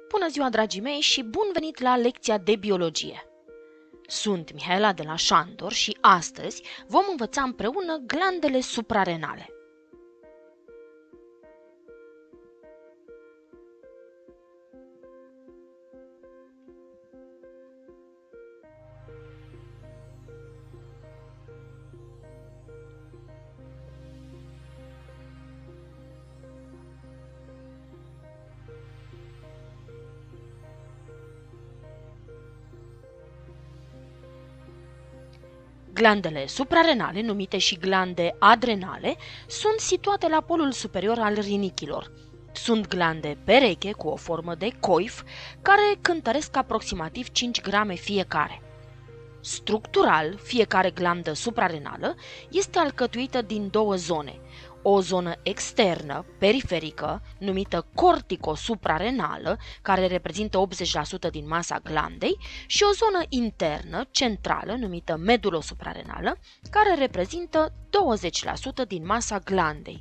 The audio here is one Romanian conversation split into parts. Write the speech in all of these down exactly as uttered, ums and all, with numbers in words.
Bună ziua, dragii mei, și bun venit la lecția de biologie! Sunt Mihaela de la Șandor și astăzi vom învăța împreună glandele suprarenale. Glandele suprarenale, numite și glande adrenale, sunt situate la polul superior al rinichilor. Sunt glande pereche cu o formă de coif, care cântăresc aproximativ cinci grame fiecare. Structural, fiecare glandă suprarenală este alcătuită din două zone: o zonă externă, periferică, numită cortico-suprarenală, care reprezintă optzeci la sută din masa glandei, și o zonă internă, centrală, numită medulosuprarenală, care reprezintă douăzeci la sută din masa glandei.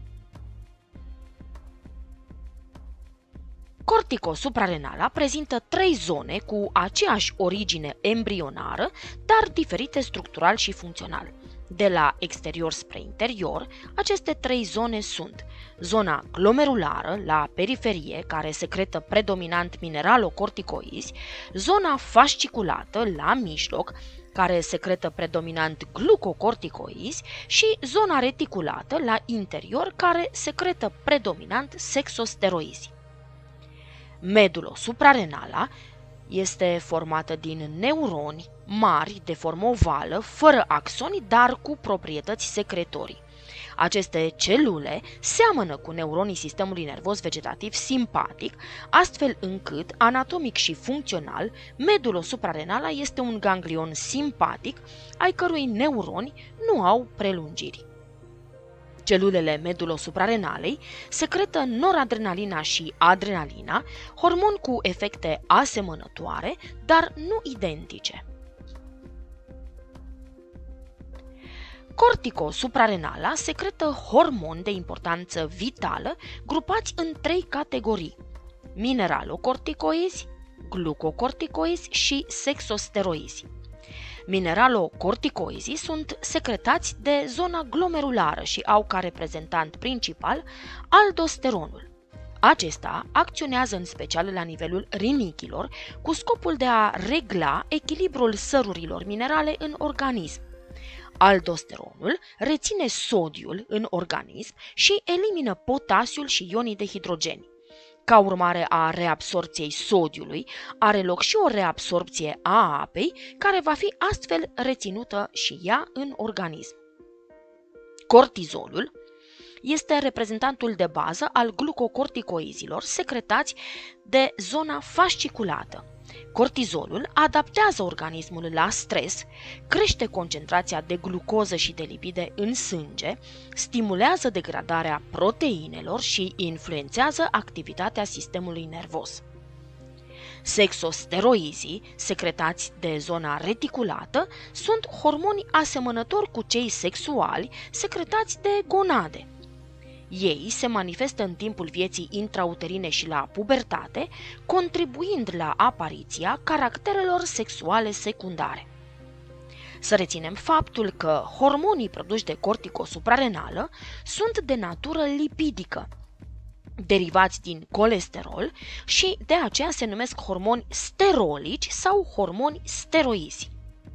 Cortico-suprarenala prezintă trei zone cu aceeași origine embrionară, dar diferite structural și funcțional. De la exterior spre interior, aceste trei zone sunt zona glomerulară, la periferie, care secretă predominant mineralocorticoizi, zona fasciculată, la mijloc, care secretă predominant glucocorticoizi, și zona reticulată, la interior, care secretă predominant sexosteroizi. Medulosuprarenala este formată din neuroni mari de formă ovală, fără axoni, dar cu proprietăți secretorii. Aceste celule seamănă cu neuronii sistemului nervos vegetativ simpatic, astfel încât, anatomic și funcțional, medulosuprarenala este un ganglion simpatic, ai cărui neuroni nu au prelungiri. Celulele medulosuprarenalei secretă noradrenalina și adrenalina, hormoni cu efecte asemănătoare, dar nu identice. Cortico-suprarenala secretă hormoni de importanță vitală grupați în trei categorii: mineralocorticoizi, glucocorticoizi și sexosteroizi. Mineralocorticoizii sunt secretați de zona glomerulară și au ca reprezentant principal aldosteronul. Acesta acționează în special la nivelul rinichilor cu scopul de a regla echilibrul sărurilor minerale în organism. Aldosteronul reține sodiul în organism și elimină potasiul și ionii de hidrogen. Ca urmare a reabsorpției sodiului, are loc și o reabsorpție a apei, care va fi astfel reținută și ea în organism. Cortizolul este reprezentantul de bază al glucocorticoizilor secretați de zona fasciculată. Cortizolul adaptează organismul la stres, crește concentrația de glucoză și de lipide în sânge, stimulează degradarea proteinelor și influențează activitatea sistemului nervos. Sexosteroizii, secretați de zona reticulată, sunt hormoni asemănători cu cei sexuali secretați de gonade. Ei se manifestă în timpul vieții intrauterine și la pubertate, contribuind la apariția caracterelor sexuale secundare. Să reținem faptul că hormonii produși de corticosuprarenală sunt de natură lipidică, derivați din colesterol, și de aceea se numesc hormoni sterolici sau hormoni steroizi.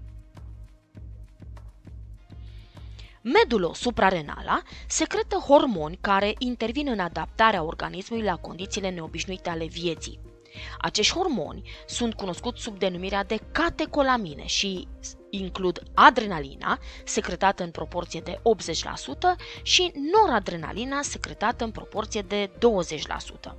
Medulosuprarenala secretă hormoni care intervin în adaptarea organismului la condițiile neobișnuite ale vieții. Acești hormoni sunt cunoscuți sub denumirea de catecolamine și includ adrenalina, secretată în proporție de optzeci la sută, și noradrenalina, secretată în proporție de douăzeci la sută.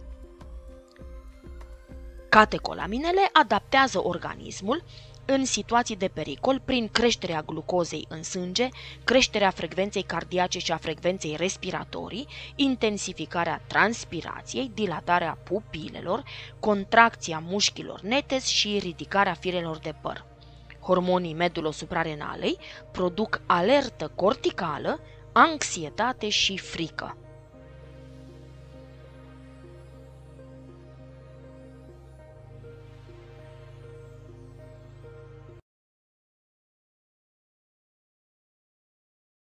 Catecolaminele adaptează organismul în situații de pericol prin creșterea glucozei în sânge, creșterea frecvenței cardiace și a frecvenței respiratorii, intensificarea transpirației, dilatarea pupilelor, contracția mușchilor netezi și ridicarea firelor de păr. Hormonii medulosuprarenalei produc alertă corticală, anxietate și frică.